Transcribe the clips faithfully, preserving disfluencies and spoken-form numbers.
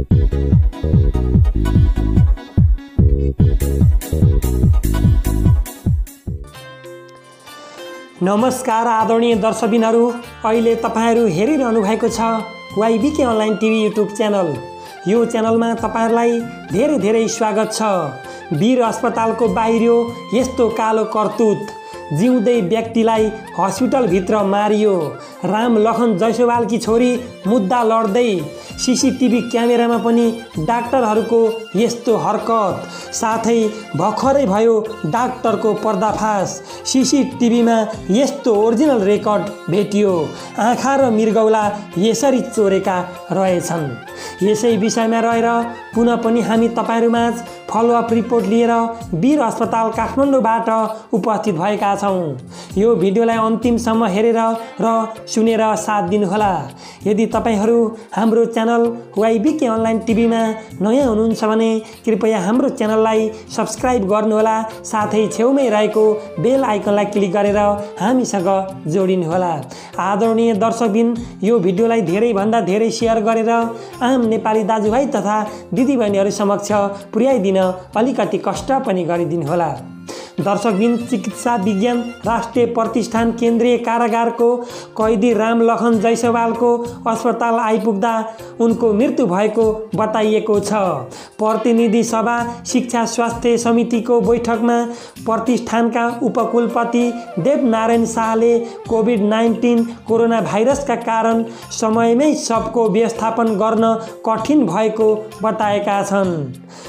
नमस्कार आदरणीय दर्शकबिनहरू, अहिले तपाईहरू हेरिरहनु भएको छ Y B K online TV YouTube channel. यो च्यानलमा तपाईहरुलाई धेरै धेरै स्वागत छ। वीर अस्पतालको बाहिरियो यस्तो कालो करतुत, जिउँदै व्यक्तिलाई हस्पिटल भित्र मारियो। राम लखन जयसवालकी छोरी मुद्दा लड्दै सीसीटीभी क्यामेरामा पनि डाक्टरहरूको यस्तो हरकत। साथै भर्खरै भयो डाक्टरको पर्दाफास। सीसीटीभीमा यस्तो ओरिजिनल रेकर्ड भेटियो। आँखा र मृगौला यसरी चोरेका रहेछन्। यसै विषयमा रहेर पुनः पनि हामी तपाईहरुमाझ फलोअप रिपोर्ट लिएर वीर अस्पताल काठमाडौँबाट उपस्थित भएका छौं। यो भिडियोलाई अन्तिमसम्म हेरेर र सुनेर साथ दिनुहोला। यदि तपाईहरु हाम्रो च्यानल वाइबीके अनलाइन टिभीमा नयाँ हुनुहुन्छ भने कृपया हाम्रो च्यानललाई सब्स्क्राइब गर्नुहोला। साथै छेउमै रहेको बेल आइकनलाई क्लिक गरेर हामीसँग जोडिनुहोला। आदरणीय दर्शकबिन, यो भिडियोलाई धेरै भन्दा धेरै शेयर गरेर आम नेपाली दाजुभाइ तथा दिदीबहिनीहरु समक्ष पुर्याइदिन अलिकति कष्ट पनि गरिदिनुहोला। दर्शकबिन, चिकित्सा विज्ञान राष्ट्रिय प्रतिष्ठान केन्द्रीय कारागारको कैदी राम लखन जयसवालको अस्पताल आइपुग्दा उनको मृत्यु भएको बताइएको छ। प्रतिनिधि सभा शिक्षा स्वास्थ्य समितिको बैठकमा प्रतिष्ठानका उपकुलपति देवनारायण शाहले कोभिड नाइन्टीन कोरोना भाइरसका कारण समयमै सबको व्यवस्थापन गर्न कठिन भएको बताएका छन्।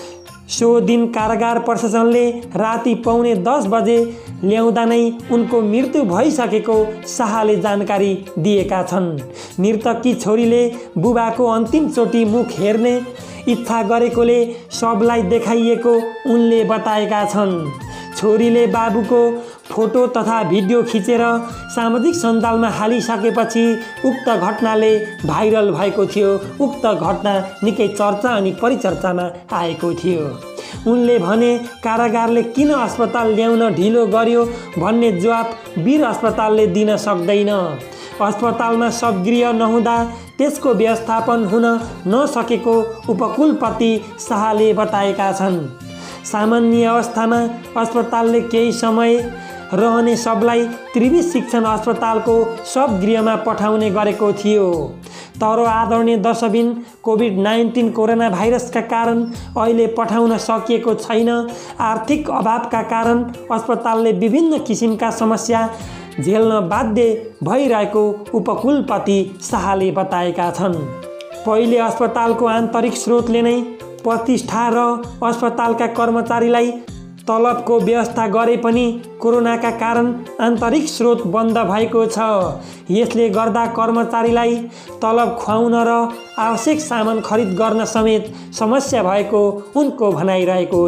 सो दिन कारागार प्रशासनले राति पौने दस बजे ल्याउँदा नै उनको मृत्यु भइसकेको शाहले जानकारी दिएका छन्। मृतककी छोरीले बुबाको अन्तिमचोटि मुख हेर्ने इच्छा गरेकोले सबलाई देखाइएको उनले बताएका छन्। छोरीले बाबुको फोटो तथा भिडियो खिचेर सामाजिक सञ्जालमा हालिसकेपछि उक्त घटनाले भाइरल भएको थियो। उक्त घटना निकै चर्चा अनि परिचर्चामा आएको थियो। उनले भने कारागारले किन अस्पताल ल्याउन ढिलो गर्यो भन्ने जवाफ वीर अस्पतालले दिन सक्दैन। अस्पतालमा शवगृह नहुँदा त्यसको व्यवस्थापन हुन नसकेको उपकुलपति शाहले बताएका छन्। सामान्य अवस्थामा अस्पतालले केही समय रहने सबलाई त्रिवी शिक्षण अस्पतालको शवगृहमा पठाउने गरेको थियो। तर आदरणीय दर्शकबिन, कोभिड नाइन्टीन कोरोना भाइरसका कारण अहिले पठाउन सकिएको छैन। आर्थिक अभावका कारण अस्पतालले विभिन्न किसिमका समस्या झेल्न बाध्य भइरहेको उपकुलपति शाहले बताएका छन्। पहिले अस्पतालको आन्तरिक स्रोतले नै प्रतिष्ठा र अस्पतालका कर्मचारीलाई तलबको व्यवस्था गरे पनि कोरोनाका कारण आन्तरिक स्रोत बन्द भएको छ। यसले गर्दा कर्मचारीलाई तलब खुवाउन र आवश्यक सामान खरिद गर्न समेत समस्या भएको उनको भनाइरहेको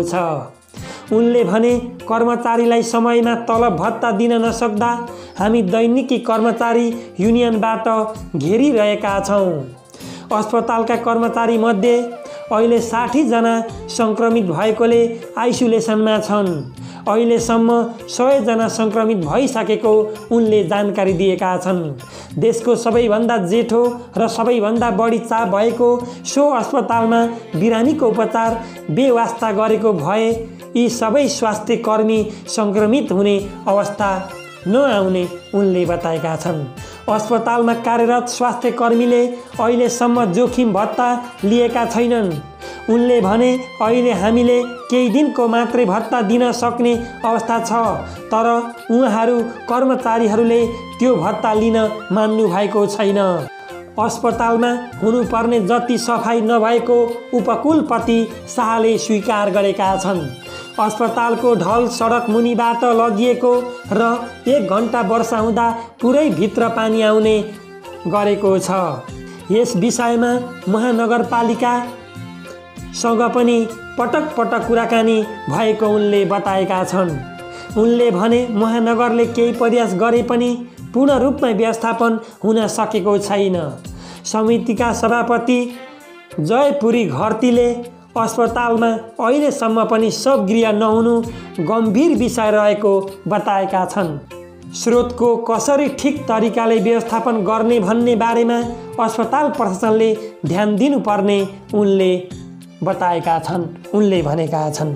छ। उनले भने कर्मचारीलाई समयमा तलब भत्ता दिन नसक्दा हामी दैनिकी कर्मचारी युनियनबाट घेरिरहेका छौँ। अस्पतालका कर्मचारी मध्ये अहिले साठी जना संक्रमित भएकोले आइसोलेसनमा छन्। अहिलेसम्म सय जना संक्रमित भइसकेको उनले जानकारी दिएका छन्। देशको सबैभन्दा जेठो र सबैभन्दा बढी चाप भएको सो अस्पतालमा बिरामीको उपचार बेवास्ता गरेको भए यी सबै स्वास्थ्य कर्मी संक्रमित हुने अवस्था नआउने उनले बताएका छन्। अस्पतालमा कार्यरत स्वास्थ्य कर्मीले अहिलेसम्म जोखिम भत्ता लिएका छैनन्। उनले भने अहिले हामीले केही दिनको मात्रै भत्ता दिन सक्ने अवस्था छ, तर उहाँहरू कर्मचारीहरूले त्यो भत्ता लिन मान्नु भएको छैन। अस्पतालमा हुनुपर्ने जति सफाई नभएको उपकुलपति शाहले स्वीकार गरेका छन्। अस्पतालको ढल सडक मुनिबाट लगिएको र एक घण्टा वर्षा हुँदा पुरै भित्र पानी आउने गरेको छ। यस विषयमा महानगरपालिकासँग पनि पटक पटक कुराकानी भएको उनले बताएका छन्। उनले भने महानगरले केही प्रयास गरे पनि पूर्ण रूपमा व्यवस्थापन हुन सकेको छैन। समितिका सभापति जयपुरी घरतीले अस्पतालमा अहिलेसम्म पनि शवगृह नहुनु गम्भीर विषय रहेको बताएका छन्। स्रोतको कसरी ठिक तरिकाले व्यवस्थापन गर्ने भन्ने बारेमा अस्पताल प्रशासनले ध्यान दिनुपर्ने उनले बताएका छन् उनले भनेका छन्।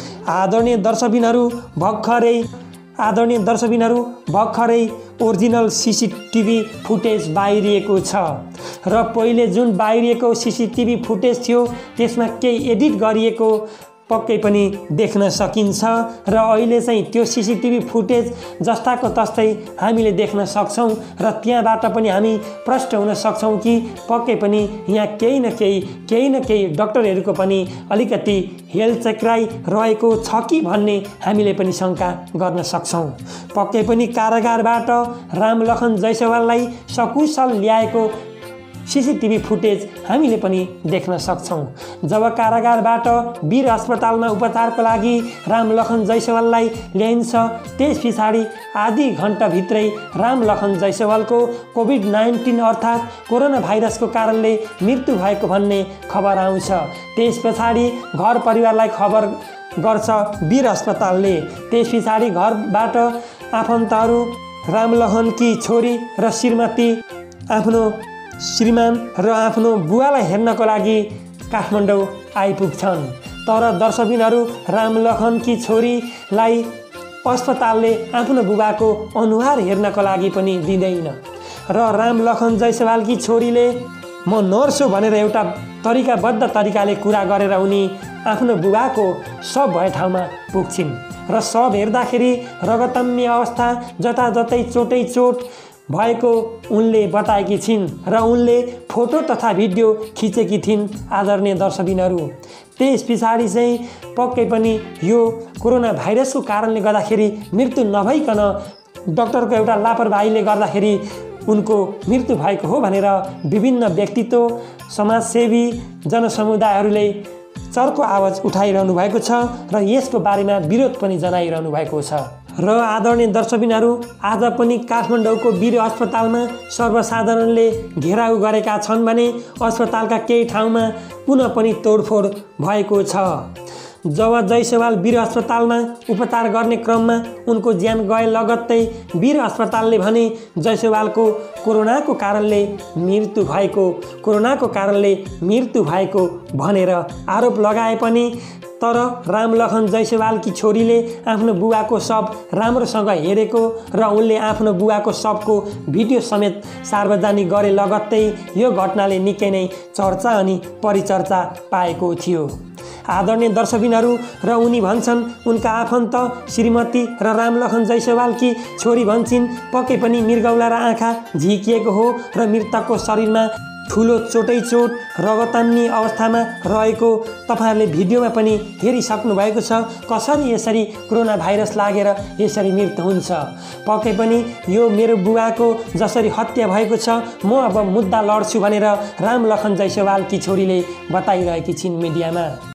आदरणीय दर्शकबिनहरू भर्खरै आदरणीय दर्शकबिनहरू भर्खरै ओरिजिनल सिसिटिभी फुटेज बाहिरिएको छ र पहिले जुन बाहिरिएको सिसिटिभी फुटेज थियो त्यसमा केही एडिट गरिएको पक्कै पनि देख्न सकिन्छ र अहिले चाहिँ त्यो सिसिटिभी फुटेज जस्ताको तस्तै हामीले देख्न सक्छौँ र त्यहाँबाट पनि हामी प्रष्ट हुन सक्छौँ कि पक्कै पनि यहाँ केही न केही केही न केही डाक्टरहरूको पनि अलिकति हेलचक्राइ रहेको छ कि भन्ने हामीले पनि शङ्का गर्न सक्छौँ। पक्कै पनि कारागारबाट रामलखन जयसवाललाई सकुशल ल्याएको सिसिटिभी फुटेज हामीले पनि देख्न सक्छौँ। जब कारागारबाट वीर अस्पतालमा उपचारको लागि रामलखन जयसवाललाई ल्याइन्छ त्यस पछाडि आधी घन्टाभित्रै रामलखन जयसवालको कोभिड नाइन्टिन अर्थात् कोरोना भाइरसको कारणले मृत्यु भएको भन्ने खबर आउँछ। त्यस पछाडि घर परिवारलाई खबर गर्छ वीर अस्पतालले। त्यस पछाडि घरबाट आफन्तहरू रामलखनकी छोरी र श्रीमती आफ्नो श्रीमान र आफ्नो बुवालाई हेर्नको लागि काठमाडौँ आइपुग्छन्। तर दर्शकबिनहरू रामलखनकी छोरीलाई अस्पतालले आफ्नो बुबाको अनुहार हेर्नको लागि पनि दिँदैन र रामलखन जयसवालकी छोरीले म नर्स हो भनेर एउटा तरिकाबद्ध तरिकाले कुरा गरेर उनी आफ्नो बुबाको शव भए ठाउँमा पुग्छिन् र शव हेर्दाखेरि रगतम्य अवस्था जताजतै चोटै चोट भएको उनले बताएकी छिन् र उनले फोटो तथा भिडियो खिचेकी थिइन्। आदरणीय दर्शकबिनहरू त्यस पछाडि चाहिँ पक्कै पनि यो कोरोना भाइरसको कारणले गर्दाखेरि मृत्यु नभइकन डाक्टरको एउटा लापरवाहीले गर्दाखेरि उनको मृत्यु भएको हो भनेर विभिन्न व्यक्तित्व समाजसेवी जनसमुदायहरूले चर्को आवाज उठाइरहनु भएको छ र यसको बारेमा विरोध पनि जनाइरहनु भएको छ। र आदरणीय दर्शकबिनहरू आज पनि काठमाडौँको वीर अस्पतालमा सर्वसाधारणले घेराउ गरेका छन् भने अस्पतालका केही ठाउँमा पुनः पनि तोडफोड भएको छ। जब जयसवाल वीर अस्पतालमा उपचार गर्ने क्रममा उनको ज्यान गए लगत्तै वीर अस्पतालले भने जयसवालको कोरोनाको कारणले मृत्यु भएको कोरोनाको कारणले मृत्यु भएको भनेर आरोप लगाए पनि तर रामलखन जयसवालकी छोरीले आफ्नो बुवाको शव राम्रोसँग हेरेको र उनले आफ्नो बुवाको शवको भिडियो समेत सार्वजनिक गरे लगत्तै यो घटनाले निकै नै चर्चा अनि परिचर्चा पाएको थियो। आदरणीय दर्शकबिनहरू र उनी भन्छन् उनका आफन्त श्रीमती र रामलखन जयसवालकी छोरी भन्छन् पक्कै पनि मृगौला र आँखा झिकिएको हो र मृतकको शरीरमा ठुलो चोटै चोट रगतान्नी अवस्थामा रहेको तपाईहरुले भिडियोमा पनि हेरिसक्नु भएको छ। कसरी यसरी कोरोना भाइरस लागेर यसरी मृत्यु हुन्छ। पक्कै पनि यो मेरो बुवाको जसरी हत्या भएको छ म अब मुद्दा लड्छु भनेर रामलखन जयसवालकी छोरीले बताइरहेकी छिन् मिडियामा।